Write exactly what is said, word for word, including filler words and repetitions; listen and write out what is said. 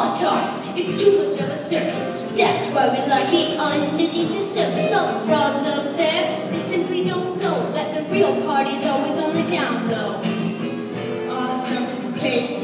talk, it's too much of a circus. That's why we like it underneath the surface. All the frauds up there, they simply don't know that the real party's always on the down low. Awesome is the place